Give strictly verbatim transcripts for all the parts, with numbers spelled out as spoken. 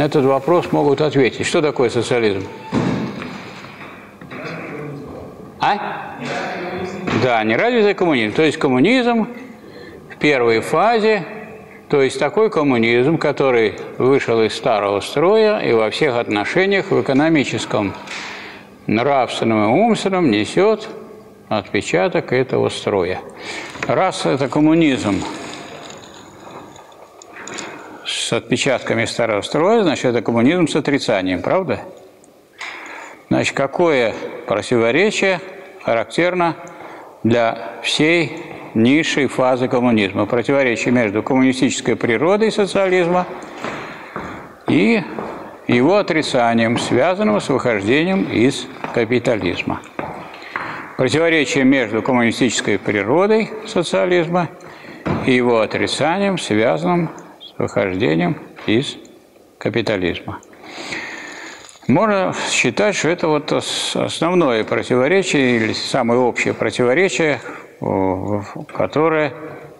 на этот вопрос могут ответить. Что такое социализм? А? Да, неразвитый коммунизм. То есть коммунизм в первой фазе, то есть такой коммунизм, который вышел из старого строя и во всех отношениях в экономическом, нравственном и умственном несет отпечаток этого строя. Раз это коммунизм с отпечатками старого строя, значит, это коммунизм с отрицанием, правда? Значит, какое противоречие характерно для всей низшей фазы коммунизма? Противоречие между коммунистической природой социализма и его отрицанием, связанным с выхождением из капитализма. Противоречие между коммунистической природой социализма и его отрицанием, связанным с выхождением из капитализма. Можно считать, что это вот основное противоречие или самое общее противоречие, которое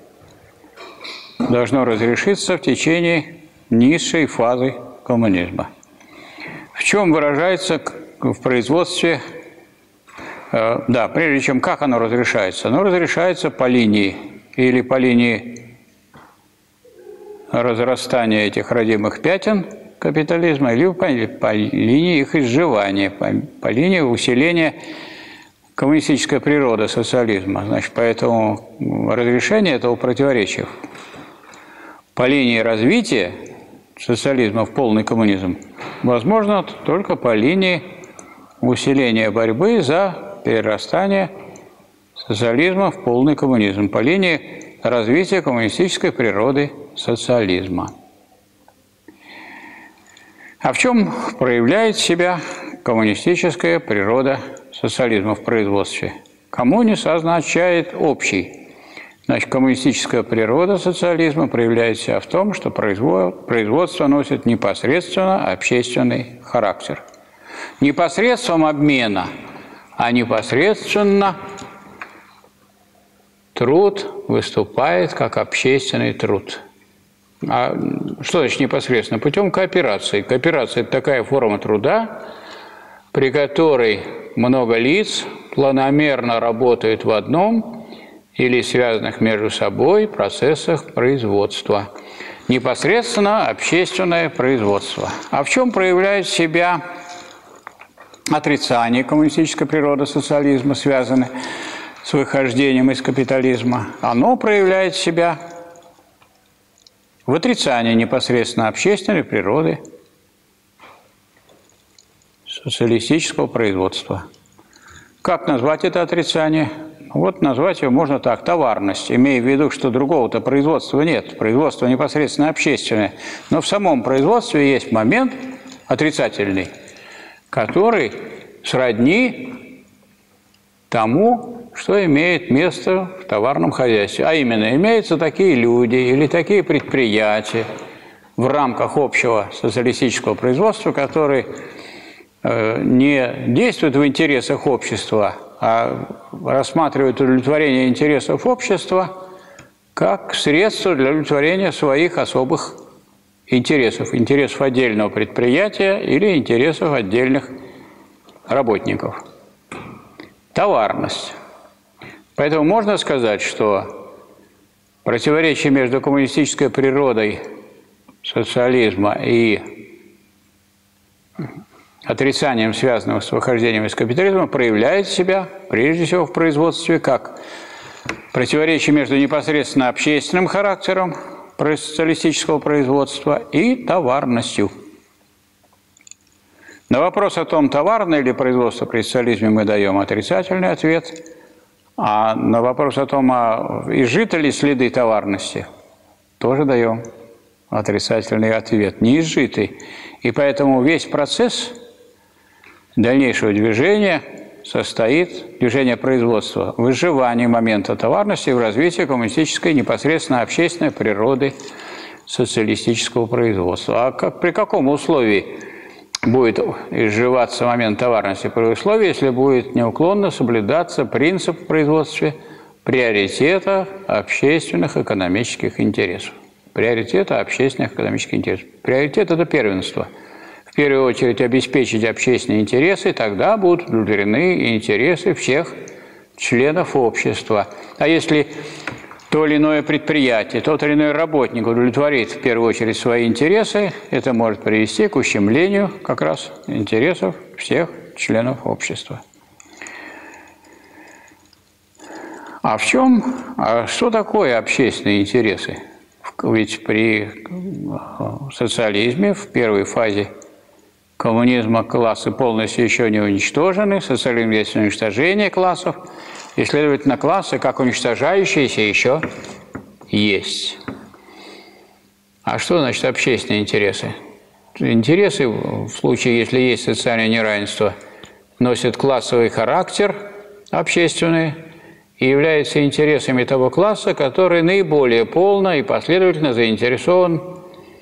должно разрешиться в течение низшей фазы коммунизма. В чем выражается в производстве, да, прежде чем как оно разрешается? Оно разрешается по линии или по линии разрастания этих родимых пятен капитализма, или по, по линии их изживания, по, по линии усиления коммунистической природы социализма. Значит, поэтому разрешение этого противоречия по линии развития социализма в полный коммунизм возможно только по линии усиления борьбы за перерастание социализма в полный коммунизм, по линии развития коммунистической природы социализма. А в чем проявляет себя коммунистическая природа социализма в производстве? Коммунис означает общий. Значит, коммунистическая природа социализма проявляет себя в том, что производство носит непосредственно общественный характер. Не посредством обмена, а непосредственно труд выступает как общественный труд. А что значит непосредственно? Путем кооперации. Кооперация – это такая форма труда, при которой много лиц планомерно работают в одном или связанных между собой процессах производства. Непосредственно общественное производство. А в чем проявляет себя отрицание коммунистической природы социализма, связанное с выхождением из капитализма? Оно проявляет себя в отрицании непосредственно общественной природы социалистического производства. Как назвать это отрицание? Вот назвать его можно так: товарность, имея в виду, что другого-то производства нет, производство непосредственно общественное. Но в самом производстве есть момент отрицательный, который сродни тому, что имеет место в товарном хозяйстве. А именно, имеются такие люди или такие предприятия в рамках общего социалистического производства, которые э, не действуют в интересах общества, а рассматривают удовлетворение интересов общества как средство для удовлетворения своих особых интересов, интересов отдельного предприятия или интересов отдельных работников. Товарность. Поэтому можно сказать, что противоречие между коммунистической природой социализма и отрицанием, связанным с выхождением из капитализма, проявляет себя прежде всего в производстве как противоречие между непосредственно общественным характером социалистического производства и товарностью. На вопрос о том, товарное ли производство при социализме, мы даем отрицательный ответ, а на вопрос о том, а изжиты ли следы товарности, тоже даем отрицательный ответ, не изжитый. И поэтому весь процесс дальнейшего движения состоит, движение производства, в изживании момента товарности и в развитии коммунистической непосредственно общественной природы социалистического производства. А как, при каком условии будет изживаться момент товарности? При условии, если будет неуклонно соблюдаться принцип в производстве приоритета общественных экономических интересов. приоритета общественных экономических интересов. Приоритет – это первенство. В первую очередь обеспечить общественные интересы, тогда будут удовлетворены интересы всех членов общества. А если то или иное предприятие, тот или иной работник удовлетворит в первую очередь свои интересы, это может привести к ущемлению как раз интересов всех членов общества. А в чем, а что такое общественные интересы? Ведь при социализме в первой фазе коммунизма классы полностью еще не уничтожены, социализм есть уничтожение классов, и, следовательно, классы, как уничтожающиеся, еще есть. А что значит общественные интересы? Интересы, в случае, если есть социальное неравенство, носят классовый характер, общественный, и являются интересами того класса, который наиболее полно и последовательно заинтересован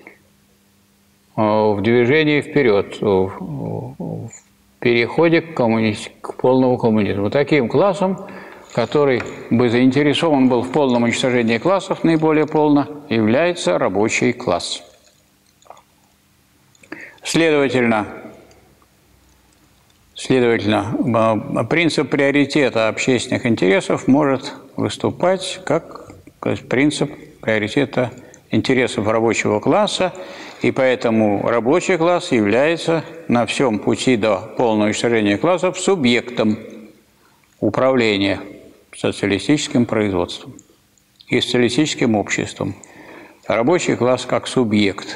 в движении вперед, в переходе к, коммуни... к полному коммунизму. Таким классом, который бы заинтересован был в полном уничтожении классов наиболее полно, является рабочий класс. Следовательно, Следовательно, принцип приоритета общественных интересов может выступать как принцип приоритета интересов рабочего класса, и поэтому рабочий класс является на всем пути до полного уничтожения классов субъектом управления социалистическим производством и социалистическим обществом. Рабочий класс как субъект.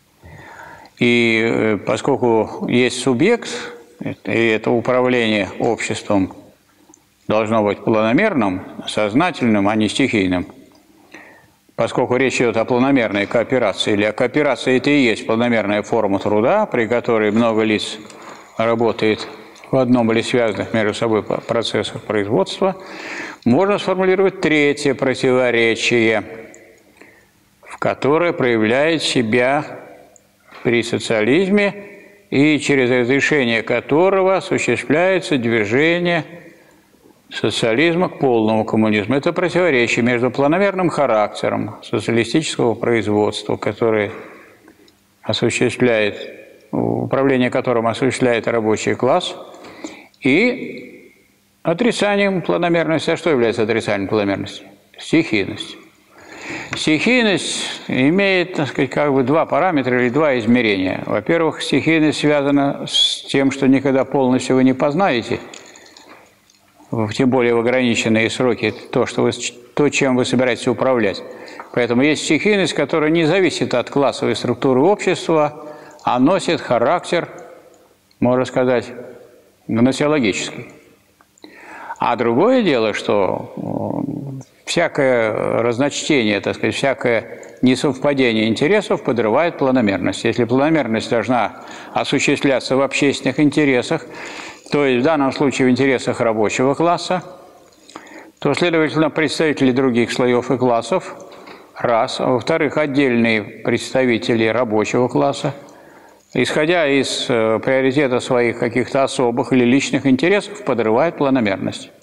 И поскольку есть субъект, и это управление обществом должно быть планомерным, сознательным, а не стихийным. Поскольку речь идет о планомерной кооперации, или о кооперации, это и есть планомерная форма труда, при которой много лиц работает в одном или связанных между собой процессах производства, можно сформулировать третье противоречие, в которое проявляет себя при социализме, и через разрешение которого осуществляется движение социализма к полному коммунизму. Это противоречие между планомерным характером социалистического производства, которое осуществляет, управление которым осуществляет рабочий класс, и отрицанием планомерности. А что является отрицанием планомерности? Стихийность. Стихийность имеет, так сказать, как бы два параметра или два измерения. Во-первых, стихийность связана с тем, что никогда полностью вы не познаете, тем более в ограниченные сроки, то, что вы, то, чем вы собираетесь управлять. Поэтому есть стихийность, которая не зависит от классовой структуры общества, а носит характер, можно сказать, гносеологический. А другое дело, что всякое разночтение, так сказать, всякое несовпадение интересов подрывает планомерность. Если планомерность должна осуществляться в общественных интересах, то есть в данном случае в интересах рабочего класса, то, следовательно, представители других слоев и классов, раз, а во-вторых, отдельные представители рабочего класса, исходя из э, приоритета своих каких-то особых или личных интересов, подрывает планомерность.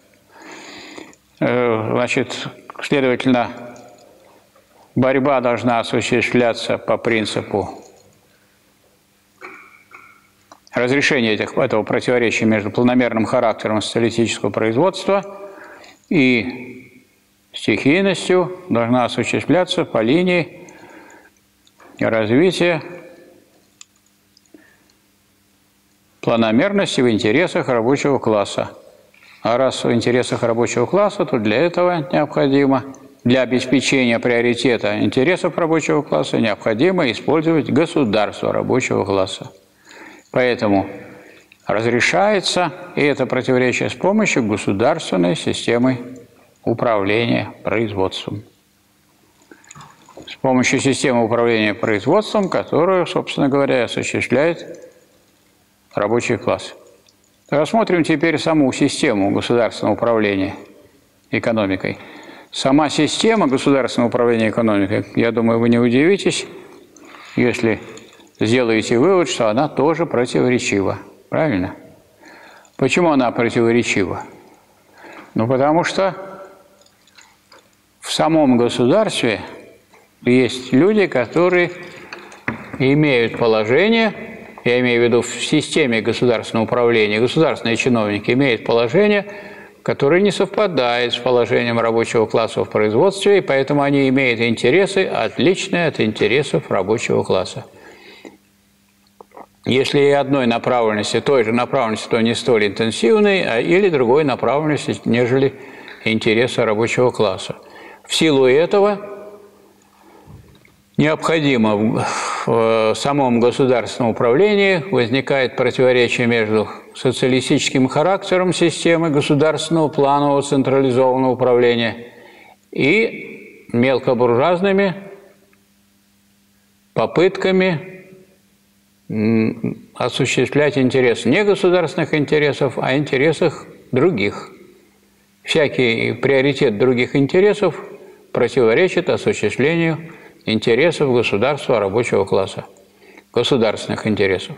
Э, значит, следовательно, борьба должна осуществляться по принципу разрешения этих, этого противоречия между планомерным характером социалистического производства и стихийностью, должна осуществляться по линии развития планомерности в интересах рабочего класса. А раз в интересах рабочего класса, то для этого необходимо, для обеспечения приоритета интересов рабочего класса, необходимо использовать государство рабочего класса. Поэтому разрешается и это противоречие с помощью государственной системы управления производством. С помощью системы управления производством, которую, собственно говоря, осуществляет рабочий класс. Рассмотрим теперь саму систему государственного управления экономикой. Сама система государственного управления экономикой, я думаю, вы не удивитесь, если сделаете вывод, что она тоже противоречива. Правильно? Почему она противоречива? Ну, потому что в самом государстве есть люди, которые имеют положение, я имею в виду в системе государственного управления, государственные чиновники имеют положение, которое не совпадает с положением рабочего класса в производстве, и поэтому они имеют интересы, отличные от интересов рабочего класса. Если и одной направленности, той же направленности, то не столь интенсивной, а или другой направленности, нежели интересы рабочего класса. В силу этого необходимо в самом государственном управлении возникает противоречие между социалистическим характером системы государственного планового централизованного управления и мелкобуржуазными попытками осуществлять интересы не государственных интересов, а интересов других. Всякий приоритет других интересов противоречит осуществлению интересов государства рабочего класса, государственных интересов.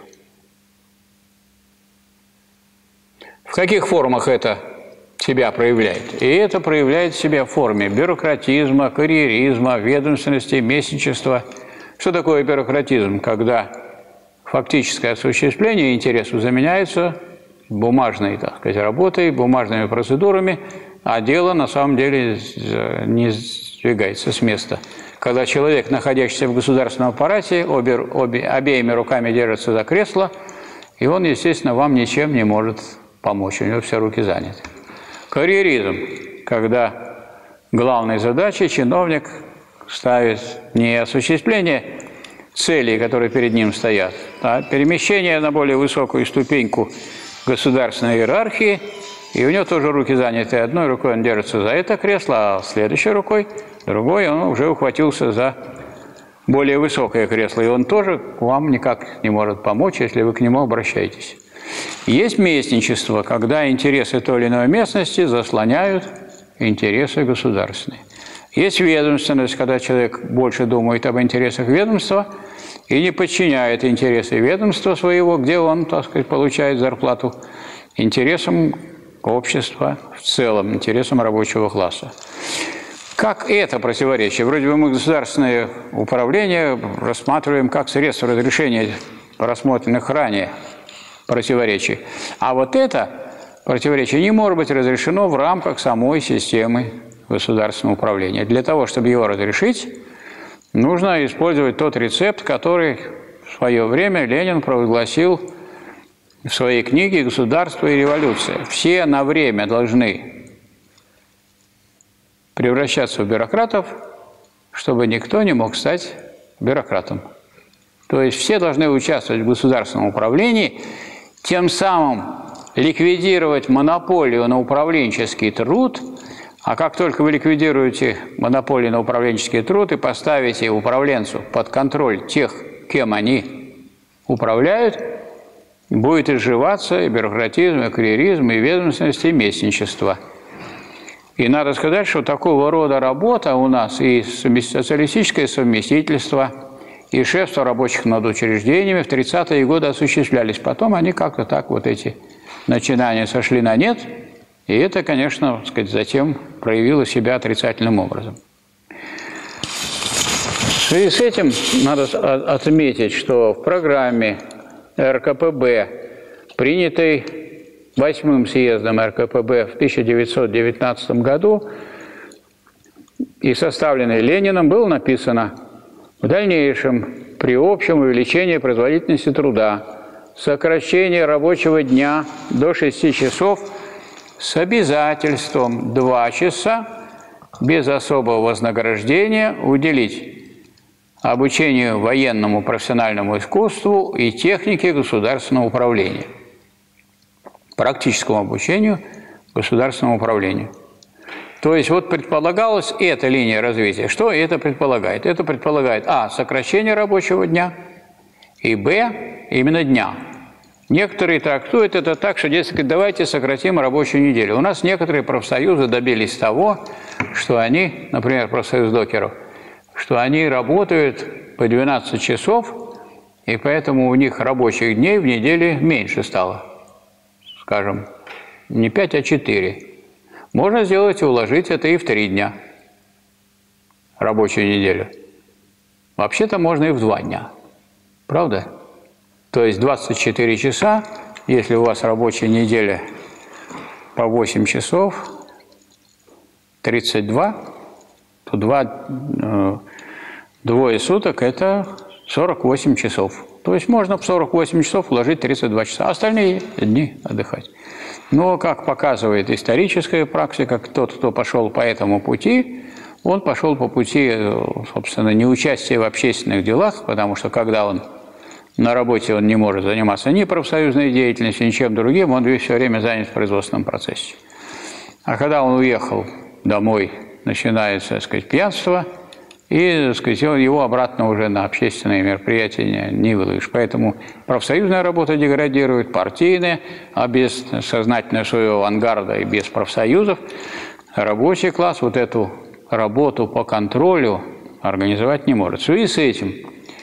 В каких формах это себя проявляет? И это проявляет себя в форме бюрократизма, карьеризма, ведомственности, местничества. Что такое бюрократизм? Когда фактическое осуществление интересов заменяется бумажной, так сказать, работой, бумажными процедурами, а дело на самом деле не сдвигается с места. Когда человек, находящийся в государственном аппарате, обе, обе, обеими руками держится за кресло, и он, естественно, вам ничем не может помочь, у него все руки заняты. Карьеризм, когда главной задачей чиновник ставит не осуществление целей, которые перед ним стоят, а перемещение на более высокую ступеньку государственной иерархии, и у него тоже руки заняты. Одной рукой он держится за это кресло, а следующей рукой, другой он уже ухватился за более высокое кресло, и он тоже вам никак не может помочь, если вы к нему обращаетесь. Есть местничество, когда интересы той или иной местности заслоняют интересы государственные. Есть ведомственность, когда человек больше думает об интересах ведомства и не подчиняет интересы ведомства своего, где он, так сказать, получает зарплату, интересам общества в целом, интересам рабочего класса. Как это противоречие? Вроде бы мы государственное управление рассматриваем как средство разрешения рассмотренных ранее противоречий. А вот это противоречие не может быть разрешено в рамках самой системы государственного управления. Для того, чтобы его разрешить, нужно использовать тот рецепт, который в свое время Ленин провозгласил в своей книге «Государство и революция». Все на время должны превращаться в бюрократов, чтобы никто не мог стать бюрократом. То есть все должны участвовать в государственном управлении, тем самым ликвидировать монополию на управленческий труд. А как только вы ликвидируете монополию на управленческий труд и поставите управленцу под контроль тех, кем они управляют, будет изживаться и бюрократизм, и карьеризм, и ведомственность, и местничество. И надо сказать, что такого рода работа у нас и социалистическое совместительство, и шефство рабочих над учреждениями в тридцатые годы осуществлялись. Потом они как-то так вот эти начинания сошли на нет, и это, конечно, так сказать, затем проявило себя отрицательным образом. В связи с этим надо отметить, что в программе эр ка пэ бэ, принятой восьмым съездом эр ка пэ бэ в тысяча девятьсот девятнадцатом году и составленной Лениным, было написано: в дальнейшем, при общем увеличении производительности труда, сокращение рабочего дня до шести часов с обязательством два часа без особого вознаграждения уделить обучению военному профессиональному искусству и технике государственного управления, практическому обучению государственному управлению. То есть вот предполагалась эта линия развития. Что это предполагает? Это предполагает а. сокращение рабочего дня, и б. именно дня. Некоторые трактуют это так, что, дескать, давайте сократим рабочую неделю. У нас некоторые профсоюзы добились того, что они, например, профсоюз докеров, что они работают по двенадцать часов, и поэтому у них рабочих дней в неделе меньше стало. Скажем, не пять, а четыре. Можно сделать и уложить это и в три дня, рабочую неделю. Вообще-то можно и в два дня. Правда? То есть двадцать четыре часа, если у вас рабочая неделя по восемь часов, тридцать два, то два, э, двое суток – это сорок восемь часов. То есть можно в сорок восемь часов уложить тридцать два часа, а остальные дни отдыхать. Но, как показывает историческая практика, тот, кто пошел по этому пути, он пошел по пути, собственно, неучастия в общественных делах, потому что когда он на работе, он не может заниматься ни профсоюзной деятельностью, ничем другим, он все время занят в производственном процессе. А когда он уехал домой, начинается, так сказать, пьянство, и, так сказать, его обратно уже на общественные мероприятия не, не выловишь. Поэтому профсоюзная работа деградирует, партийная, а без сознательного своего авангарда и без профсоюзов рабочий класс вот эту работу по контролю организовать не может. В связи с этим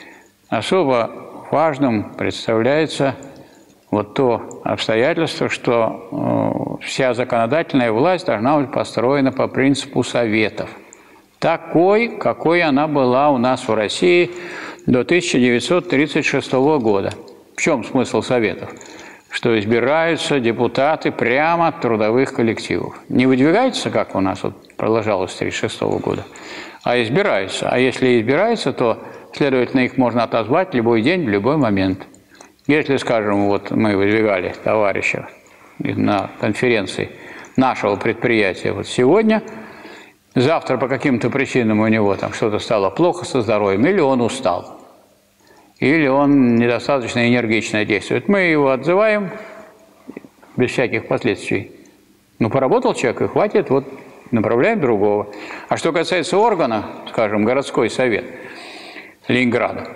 особо важным представляется вот то обстоятельство, что э, вся законодательная власть должна быть построена по принципу советов. Такой, какой она была у нас в России до тысяча девятьсот тридцать шестого года. В чем смысл советов? Что избираются депутаты прямо от трудовых коллективов. Не выдвигаются, как у нас вот продолжалось с тридцать шестого года, а избираются. А если избираются, то, следовательно, их можно отозвать в любой день, в любой момент. Если, скажем, вот мы выдвигали товарища на конференции нашего предприятия вот сегодня, завтра по каким-то причинам у него там что-то стало плохо со здоровьем, или он устал, или он недостаточно энергично действует, мы его отзываем без всяких последствий. Ну, поработал человек, и хватит, вот направляем другого. А что касается органа, скажем, городской совет Ленинграда,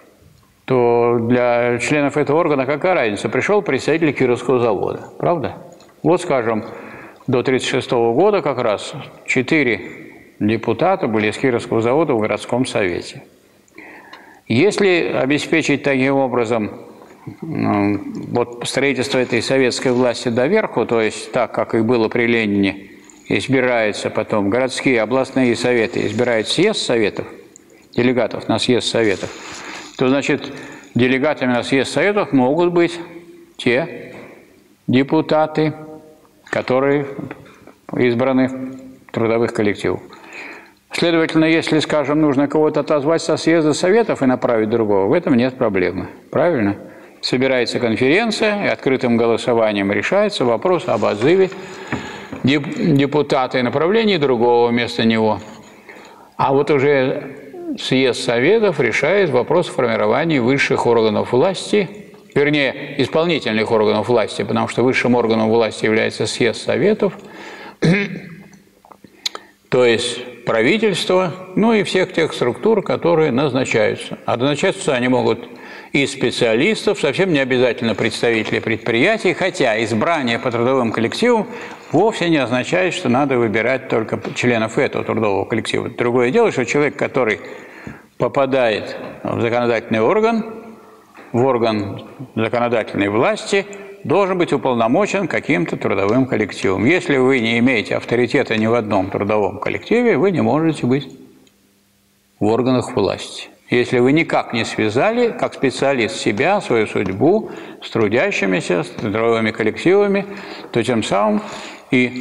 то для членов этого органа какая разница? Пришел представитель Кировского завода, правда? Вот, скажем, до тридцать шестого года как раз четыре депутата были из Кировского завода в городском совете. Если обеспечить таким образом вот строительство этой советской власти доверху, то есть так, как и было при Ленине, избираются потом городские областные советы, избирает съезд советов, делегатов на съезд советов, то, значит, делегатами на съезд советов могут быть те депутаты, которые избраны в трудовых коллективах. Следовательно, если, скажем, нужно кого-то отозвать со съезда советов и направить другого, в этом нет проблемы. Правильно? Собирается конференция, и открытым голосованием решается вопрос об отзыве депутата и направлении другого вместо него. А вот уже съезд советов решает вопрос формирования высших органов власти, вернее, исполнительных органов власти, потому что высшим органом власти является съезд советов, то есть правительство, ну и всех тех структур, которые назначаются. А назначаться они могут из специалистов, совсем не обязательно представителей предприятий, хотя избрание по трудовым коллективам вовсе не означает, что надо выбирать только членов этого трудового коллектива. Другое дело, что человек, который попадает в законодательный орган, в орган законодательной власти, должен быть уполномочен каким-то трудовым коллективом. Если вы не имеете авторитета ни в одном трудовом коллективе, вы не можете быть в органах власти. Если вы никак не связали, как специалист, себя, свою судьбу с трудящимися, с трудовыми коллективами, то тем самым и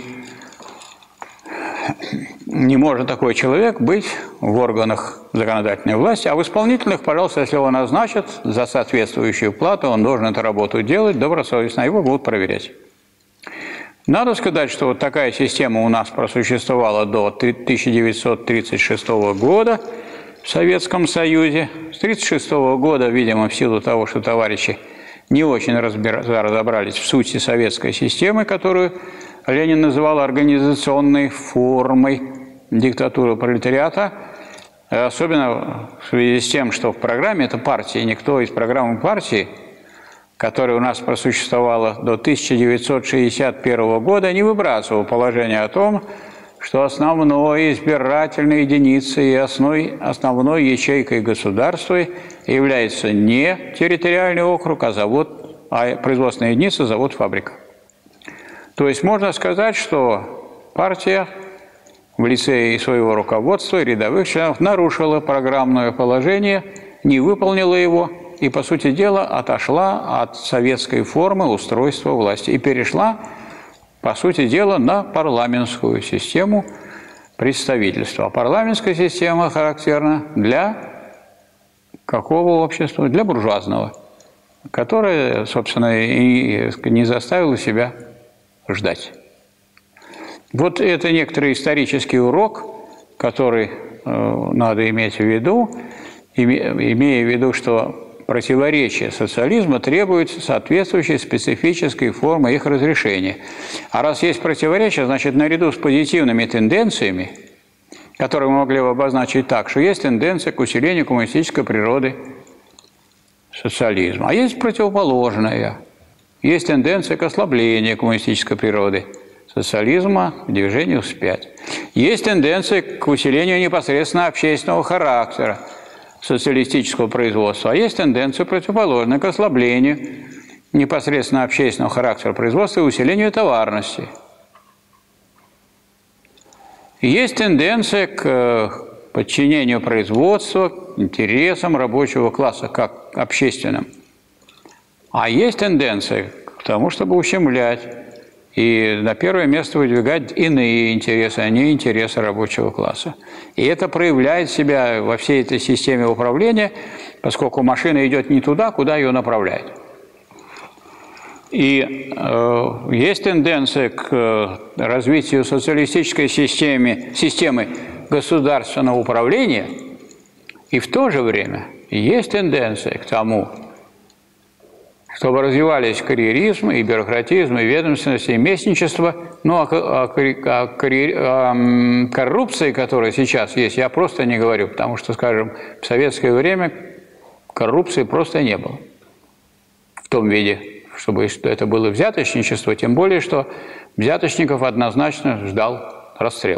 не может такой человек быть в органах законодательной власти, а в исполнительных, пожалуйста, если его назначат за соответствующую плату, он должен эту работу делать добросовестно, его будут проверять. Надо сказать, что вот такая система у нас просуществовала до тысяча девятьсот тридцать шестого года в Советском Союзе. С тысяча девятьсот тридцать шестого года, видимо, в силу того, что товарищи не очень разобрались в сути советской системы, которую Ленин называл организационной формой диктатуры пролетариата, особенно в связи с тем, что в программе этой партии, никто из программы партии, которая у нас просуществовала до тысяча девятьсот шестьдесят первого года, не выбрасывал положение о том, что основной избирательной единицей и основной, основной ячейкой государства является не территориальный округ, а завод, а производственная единица, завод, фабрика. То есть можно сказать, что партия в лице своего руководства и рядовых членов нарушила программное положение, не выполнила его и, по сути дела, отошла от советской формы устройства власти и перешла, по сути дела, на парламентскую систему представительства. А парламентская система характерна для какого общества? Для буржуазного, которое, собственно, и не заставило себя ждать. Вот это некоторый исторический урок, который э, надо иметь в виду, имея в виду, что противоречия социализма требуют соответствующей специфической формы их разрешения. А раз есть противоречия, значит, наряду с позитивными тенденциями, которые мы могли бы обозначить так, что есть тенденция к усилению коммунистической природы социализма, а есть противоположная, есть тенденция к ослаблению коммунистической природы социализма, движению вспять. Есть тенденция к усилению непосредственно общественного характера социалистического производства, а есть тенденция противоположная к ослаблению непосредственно общественного характера производства и усилению товарности. Есть тенденция к подчинению производства интересам рабочего класса как общественным. А есть тенденция к тому, чтобы ущемлять и на первое место выдвигать иные интересы, а не интересы рабочего класса. И это проявляет себя во всей этой системе управления, поскольку машина идет не туда, куда ее направляет. И э, есть тенденция к развитию социалистической системы, системы государственного управления, и в то же время есть тенденция к тому, чтобы развивались карьеризм, и бюрократизм, и ведомственность, и местничество. Ну, о, о, о, о коррупции, которая сейчас есть, я просто не говорю, потому что, скажем, в советское время коррупции просто не было в том виде, чтобы это было взяточничество, тем более, что взяточников однозначно ждал расстрел.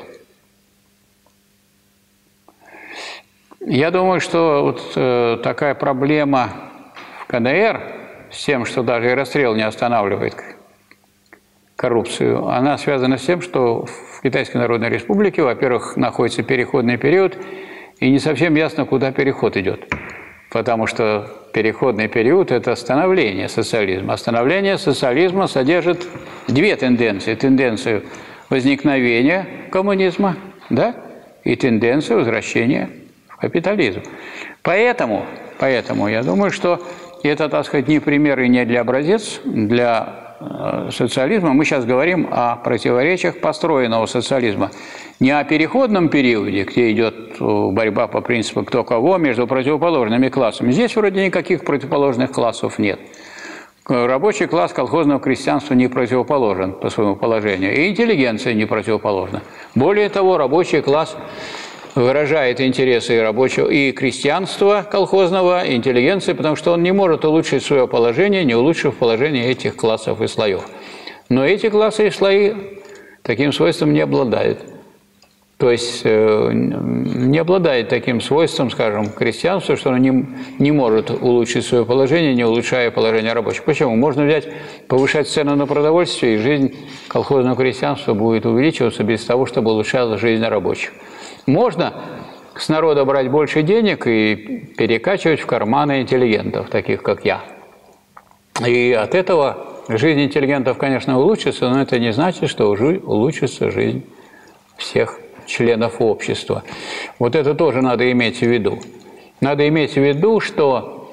Я думаю, что вот э, такая проблема в ка дэ эр с тем, что даже и расстрел не останавливает коррупцию, она связана с тем, что в Китайской Народной Республике, во-первых, находится переходный период, и не совсем ясно, куда переход идет. Потому что переходный период – это становление социализма. А становление социализма содержит две тенденции. Тенденцию возникновения коммунизма, да, и тенденцию возвращения в капитализм. Поэтому, поэтому я думаю, что это, так сказать, не пример и не для образец для э, социализма. Мы сейчас говорим о противоречиях построенного социализма. Не о переходном периоде, где идет борьба по принципу кто кого между противоположными классами. Здесь вроде никаких противоположных классов нет. Рабочий класс колхозного крестьянства не противоположен по своему положению, и интеллигенция не противоположна. Более того, рабочий класс выражает интересы и рабочего, и крестьянства колхозного, и интеллигенции, потому что он не может улучшить свое положение, не улучшив положение этих классов и слоев. Но эти классы и слои таким свойством не обладают. То есть э, не обладает таким свойством, скажем, крестьянства, что оно не, не может улучшить свое положение, не улучшая положение рабочих. Почему? Можно взять, повышать цену на продовольствие, и жизнь колхозного крестьянства будет увеличиваться без того, чтобы улучшалась жизнь рабочих. Можно с народа брать больше денег и перекачивать в карманы интеллигентов, таких как я. И от этого жизнь интеллигентов, конечно, улучшится, но это не значит, что уже улучшится жизнь всех членов общества. Вот это тоже надо иметь в виду. Надо иметь в виду, что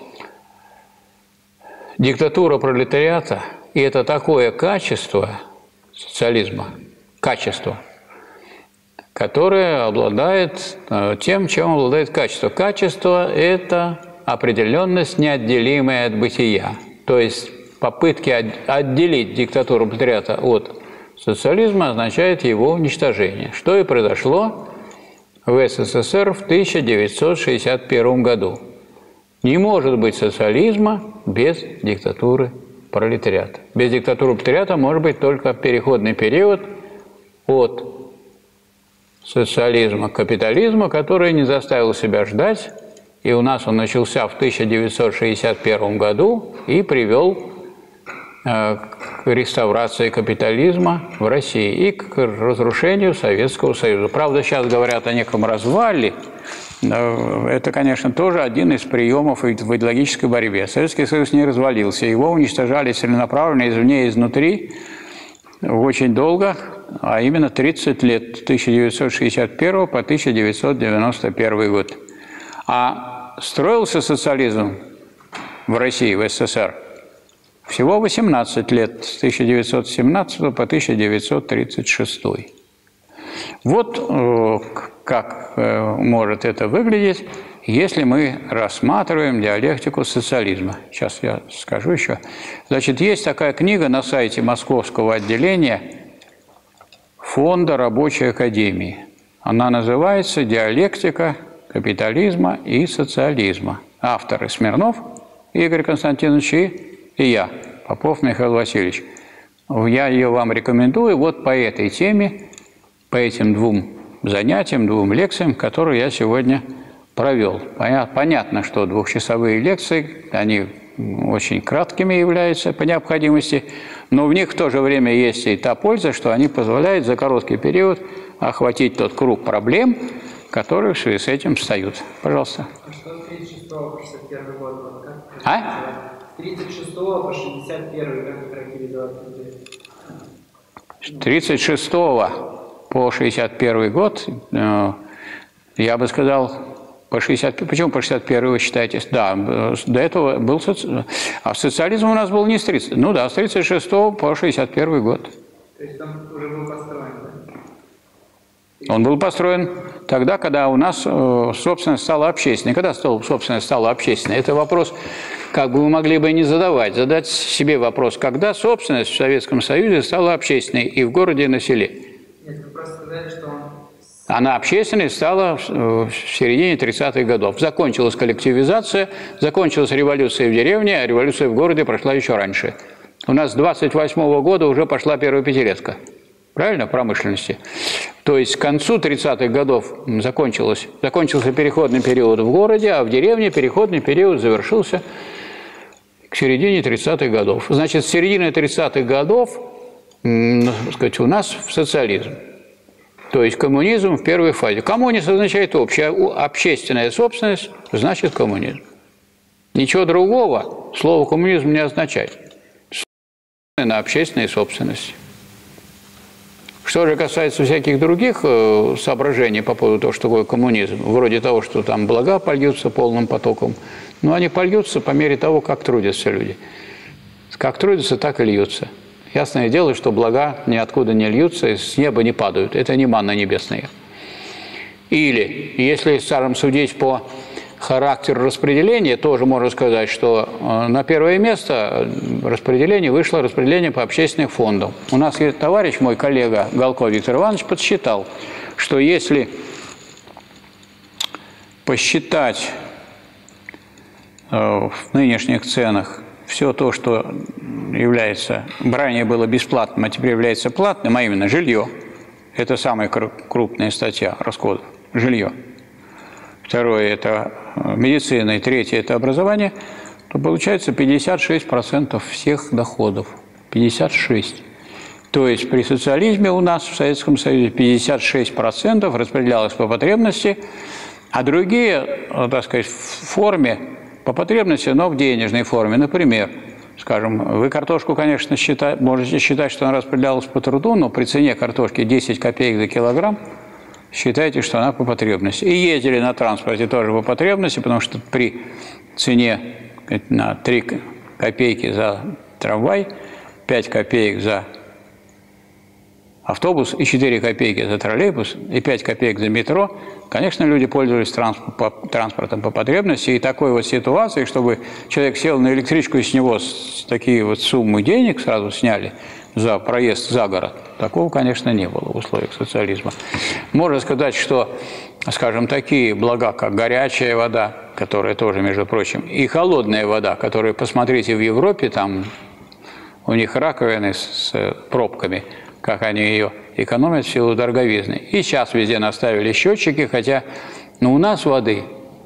диктатура пролетариата – и это такое качество социализма, качество, которое обладает тем, чем обладает качество. Качество – это определенность, неотделимая от бытия. То есть попытки отделить диктатуру пролетариата от социализма означает его уничтожение, что и произошло в эс эс эс эр в тысяча девятьсот шестьдесят первом году. Не может быть социализма без диктатуры пролетариата. Без диктатуры пролетариата может быть только переходный период от социализма к капитализму, который не заставил себя ждать, и у нас он начался в тысяча девятьсот шестьдесят первом году и привел к к реставрации капитализма в России и к разрушению Советского Союза. Правда, сейчас говорят о неком развале. Это, конечно, тоже один из приемов в идеологической борьбе. Советский Союз не развалился. Его уничтожали целенаправленно извне и изнутри очень долго, а именно тридцать лет, с тысяча девятьсот шестьдесят первого по тысяча девятьсот девяносто первый год. А строился социализм в России, в СССР, всего восемнадцать лет, с тысяча девятьсот семнадцатого по тысяча девятьсот тридцать шестой. Вот как может это выглядеть, если мы рассматриваем диалектику социализма. Сейчас я скажу еще. Значит, есть такая книга на сайте Московского отделения Фонда Рабочей Академии. Она называется «Диалектика капитализма и социализма». Авторы Смирнов Игорь Константинович и, и я, Попов Михаил Васильевич. Я ее вам рекомендую вот по этой теме, по этим двум занятиям, двум лекциям, которые я сегодня провел. Понятно, что двухчасовые лекции, они очень краткими являются по необходимости, но в них в то же время есть и та польза, что они позволяют за короткий период охватить тот круг проблем, которые в связи с этим встают. Пожалуйста. А что с тридцать шестого по шестьдесят первый год? А? С тридцать шестого по шестьдесят первый как характеризовать? С тридцать шестого по шестьдесят первый год, я бы сказал, по шестьдесят, почему по шестьдесят первый вы считаете? Да, до этого был социализм. А социализм у нас был не с тридцать, ну да, с тридцать шестого по шестьдесят первый год. То есть он уже был построен, да? Он был построен тогда, когда у нас собственность стала общественной. Когда собственность стала общественной? Это вопрос, как бы вы могли бы не задавать. Задать себе вопрос, когда собственность в Советском Союзе стала общественной и в городе, и на селе? Нет, вы просто сказали, что он... Она общественной стала в середине тридцатых годов. Закончилась коллективизация, закончилась революция в деревне, а революция в городе прошла еще раньше. У нас с двадцать восьмого года уже пошла первая пятилетка. Правильно? Промышленности. То есть к концу тридцатых годов закончилось, закончился переходный период в городе, а в деревне переходный период завершился к середине тридцатых годов. Значит, с середины тридцатых годов, так сказать, у нас социализм. То есть коммунизм в первой фазе. Коммунизм означает общая, общественная собственность, значит коммунизм. Ничего другого слово коммунизм не означает. На общественной собственности. Что же касается всяких других соображений по поводу того, что такое коммунизм, вроде того, что там блага польются полным потоком, но они польются по мере того, как трудятся люди. Как трудятся, так и льются. Ясное дело, что блага ниоткуда не льются, и с неба не падают. Это не манна небесная. Или, если, скажем, судить по характеру распределения, тоже можно сказать, что на первое место распределение вышло распределение по общественным фондам. У нас есть товарищ, мой коллега Галко Виктор Иванович, подсчитал, что если посчитать в нынешних ценах все то, что является, ранее было бесплатным, а теперь является платным, а именно жилье, это самая крупная статья расходов, жилье. Второе – это медицина, и третье – это образование, то получается пятьдесят шесть процентов всех доходов. пятьдесят шесть процентов. То есть при социализме у нас в Советском Союзе пятьдесят шесть процентов распределялось по потребности, а другие, так сказать, в форме по потребности, но в денежной форме. Например, скажем, вы картошку, конечно, считать, можете считать, что она распределялась по труду, но при цене картошки десять копеек за килограмм считайте, что она по потребности. И ездили на транспорте тоже по потребности, потому что при цене на три копейки за трамвай, пять копеек за автобус и четыре копейки за троллейбус и пять копеек за метро, конечно, люди пользовались транспортом по потребности. И такой вот ситуации, чтобы человек сел на электричку и с него такие вот суммы денег сразу сняли за проезд за город, такого, конечно, не было в условиях социализма. Можно сказать, что, скажем, такие блага, как горячая вода, которая тоже, между прочим, и холодная вода, которая, посмотрите, в Европе, там у них раковины с пробками, как они ее экономят в силу дороговизны. И сейчас везде наставили счетчики, хотя ну, у нас воды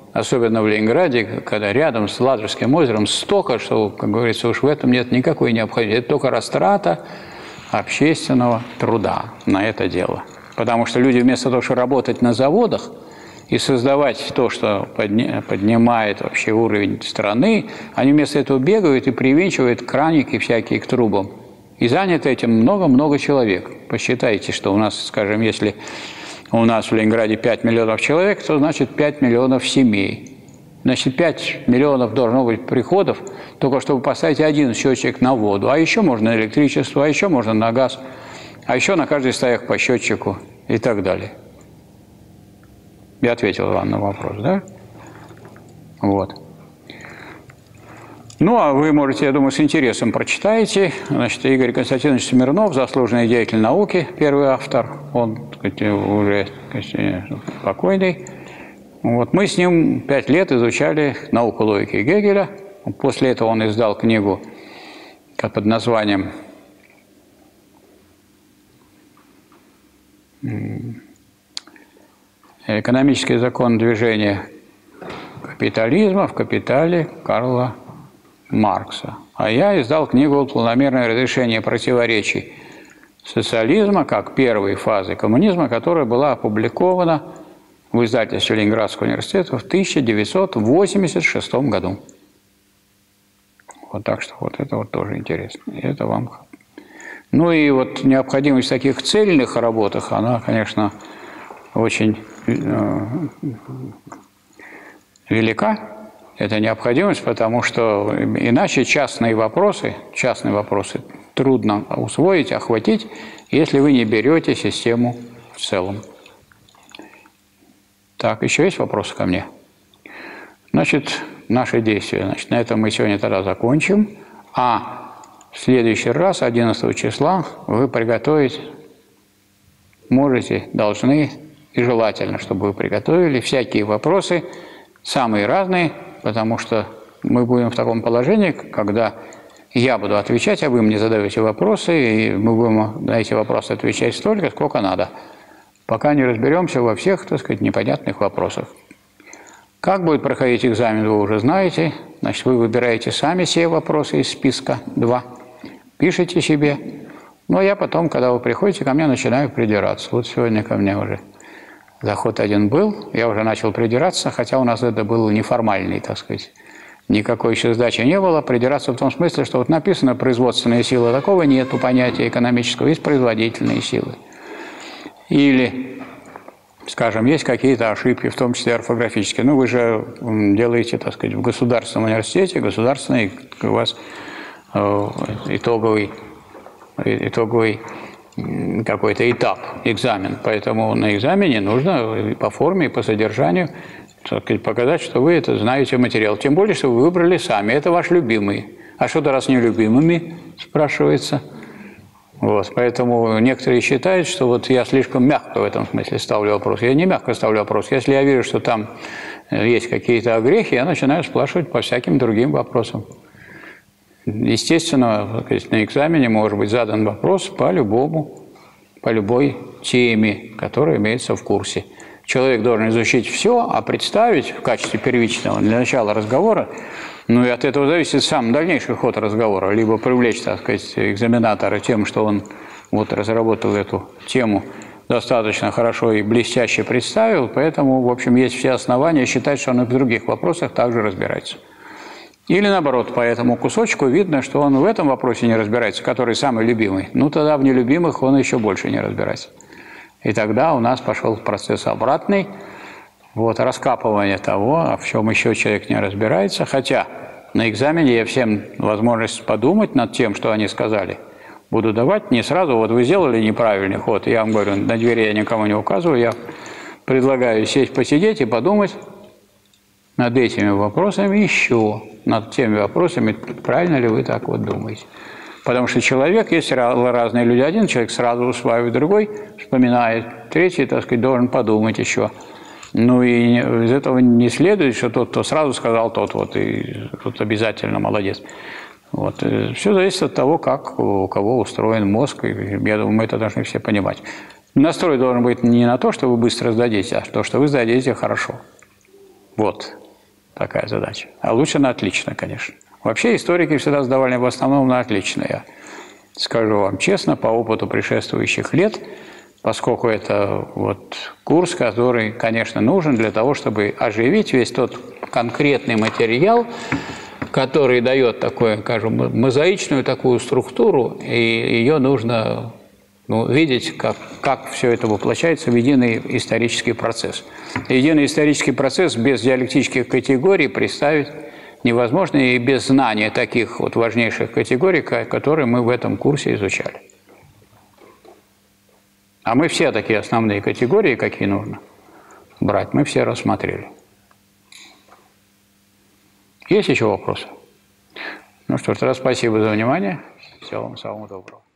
особенно в Ленинграде, когда рядом с Ладожским озером столько, что, как говорится, уж в этом нет никакой необходимости. Это только растрата общественного труда на это дело. Потому что люди вместо того, чтобы работать на заводах и создавать то, что поднимает вообще уровень страны, они вместо этого бегают и привинчивают краники всякие к трубам. И занято этим много-много человек. Посчитайте, что у нас, скажем, если у нас в Ленинграде пять миллионов человек, то значит пять миллионов семей. Значит, пять миллионов должно быть приходов, только чтобы поставить один счетчик на воду. А еще можно на электричество, а еще можно на газ, а еще на каждый стояк по счетчику и так далее. Я ответил вам на вопрос, да? Вот. Ну, а вы можете, я думаю, с интересом прочитаете. Значит, Игорь Константинович Смирнов, заслуженный деятель науки, первый автор. Он, так сказать, уже, так сказать, покойный. Вот. Мы с ним пять лет изучали науку логики Гегеля. После этого он издал книгу под названием «Экономический закон движения капитализма в капитале» Карла Маркса. А я издал книгу «Планомерное разрешение противоречий социализма как первой фазы коммунизма», которая была опубликована в издательстве Ленинградского университета в тысяча девятьсот восемьдесят шестом году. Вот так что вот это вот тоже интересно. И это вам. Ну и вот необходимость в таких цельных работах, она, конечно, очень э, велика. Это необходимость, потому что иначе частные вопросы, частные вопросы трудно усвоить, охватить, если вы не берете систему в целом. Так, еще есть вопросы ко мне? Значит, наши действия. Значит, на этом мы сегодня тогда закончим. А в следующий раз, одиннадцатого числа, вы приготовить можете, должны и желательно, чтобы вы приготовили всякие вопросы, самые разные, потому что мы будем в таком положении, когда я буду отвечать, а вы мне задаете вопросы, и мы будем на эти вопросы отвечать столько, сколько надо, пока не разберемся во всех, так сказать, непонятных вопросах. Как будет проходить экзамен, вы уже знаете. Значит, вы выбираете сами все вопросы из списка два, пишите себе. Ну, а я потом, когда вы приходите ко мне, начинаю придираться. Вот сегодня ко мне уже заход один был, я уже начал придираться, хотя у нас это был неформальный, так сказать. Никакой еще сдачи не было. Придираться в том смысле, что вот написано производственные силы, такого нету понятия экономического, есть производительные силы. Или, скажем, есть какие-то ошибки, в том числе орфографические. Ну, вы же делаете, так сказать, в государственном университете, государственный у вас э, итоговый, итоговый какой-то этап, экзамен. Поэтому на экзамене нужно по форме и по содержанию, так сказать, показать, что вы это знаете материал. Тем более, что вы выбрали сами. Это ваш любимый. А что-то раз не любимыми, спрашивается. Вот. Поэтому некоторые считают, что вот я слишком мягко в этом смысле ставлю вопрос. Я не мягко ставлю вопрос. Если я вижу, что там есть какие-то огрехи, я начинаю спрашивать по всяким другим вопросам. Естественно, на экзамене может быть задан вопрос по любому, по любой теме, которая имеется в курсе. Человек должен изучить все, а представить в качестве первичного для начала разговора, ну и от этого зависит сам дальнейший ход разговора, либо привлечь, так сказать, экзаменатора тем, что он вот разработал эту тему достаточно хорошо и блестяще представил, поэтому, в общем, есть все основания считать, что он и в других вопросах также разбирается. Или наоборот, по этому кусочку видно, что он в этом вопросе не разбирается, который самый любимый. Ну, тогда в нелюбимых он еще больше не разбирается. И тогда у нас пошел процесс обратный, вот, раскапывание того, в чем еще человек не разбирается. Хотя на экзамене я всем возможность подумать над тем, что они сказали, буду давать не сразу. Вот вы сделали неправильный ход, я вам говорю, на двери я никому не указываю, я предлагаю сесть, посидеть и подумать над этими вопросами еще, над теми вопросами, правильно ли вы так вот думаете. Потому что человек, есть разные люди. Один человек сразу усваивает, другой вспоминает, третий, так сказать, должен подумать еще. Ну и из этого не следует, что тот, кто сразу сказал, тот вот, и тут обязательно молодец. Вот. Все зависит от того, как у кого устроен мозг, и я думаю, мы это должны все понимать. Настрой должен быть не на то, что вы быстро сдадите, а то, что вы сдадите хорошо. Вот. такая задача. А лучше на отлично, конечно. Вообще историки всегда сдавали в основном на отлично. Я скажу вам честно, по опыту предшествующих лет, поскольку это вот курс, который, конечно, нужен для того, чтобы оживить весь тот конкретный материал, который дает такую, скажем, мозаичную такую структуру, и ее нужно ну, видеть, как, как все это воплощается в единый исторический процесс. Единый исторический процесс без диалектических категорий представить невозможно, и без знания таких вот важнейших категорий, которые мы в этом курсе изучали. А мы все такие основные категории, какие нужно брать, мы все рассмотрели. Есть еще вопросы? Ну что ж, тогда спасибо за внимание. Всего вам самого доброго.